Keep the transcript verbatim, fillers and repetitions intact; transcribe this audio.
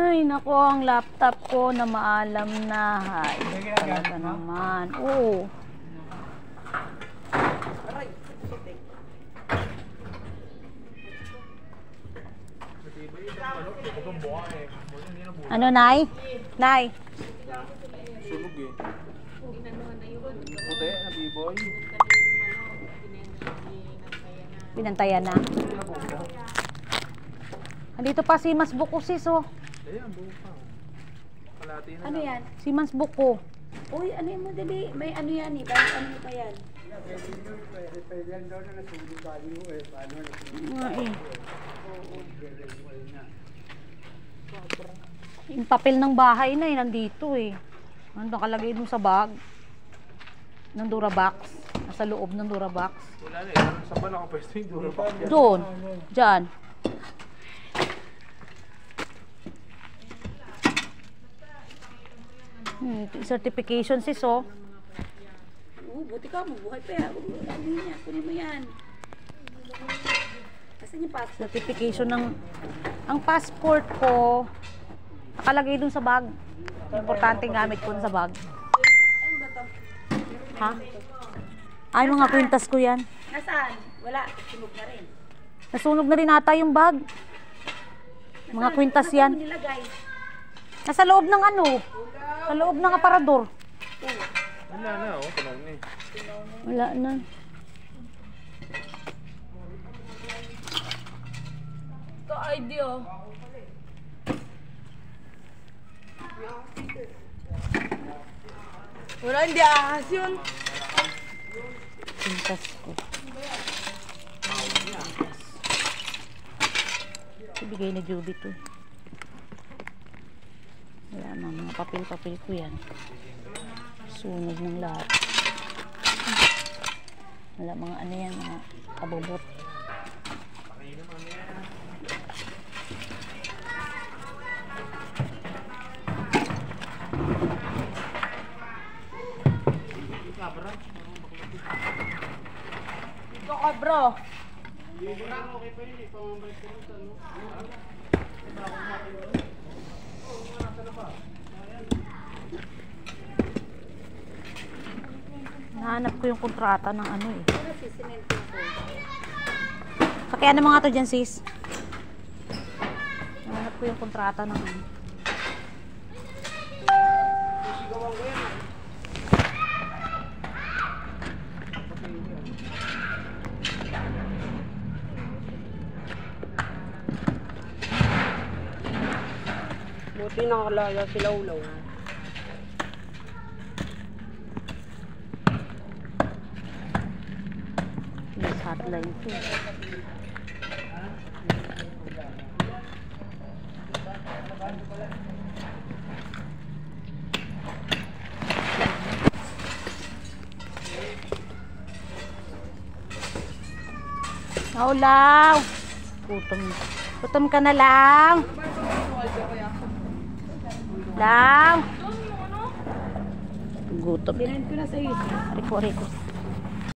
Ay, naku, ang laptop ko na maalam na. Ay, talaga naman. Oo. Ano, Nay? Nay? Sunog eh. Puti, na B-boy. Pinantayan na. Andito pa si Mas Buko, sis, oh. Ayan, buo pa. Kalati na. Ano yan? Si Mas Buko. Uy, ano yung madali? May ano yan eh. Bakit ano pa yan? Nga eh. Yung papel ng bahay na eh, nandito eh. Ano nakalagay dun sa bag? Ng Durabox. Nasa loob ng Durabox. Wala na eh. Saan ba nakapwesto yung Durabox? Doon. Diyan. Hmm, certification sis, oh. Oo, buti ka. Mabuhay pa yan. Ano yan? Kunin mo yan. Asan yung passport? Certification ng... Ang passport ko, nakalagay dun sa bag. Importante gamit ko dun sa bag. Ano ba ito? Ha? Ay, mga kwintas ko yan. Nasaan? Wala. Sunog na rin. Nasunog na rin ata yung bag. Mga kwintas yan. Nasaan mo nilagay? Nasa loob ng ano? Sa loob ng aparador. Wala na, oh. Tunog na eh. Wala na. Ito I D oh. Wala, hindi ahas yun. Kwintas ko. Ibigay na Juby to. Wala na, mga papel-papel ko yan. Sunog ng lahat. Wala, mga ano yan, mga kabobot. Ito ka bro. Nahanap ko yung kontrata ng ano eh. Pakiano mga to dyan, sis. Nahanap ko yung kontrata ng ano. Buti nakalala sila ulaw. Yes, hotline to. Naulaw. Gutom. Gutom ka na lang. Lang. Gutom. Binend ko na sa iyo. Riko, riko.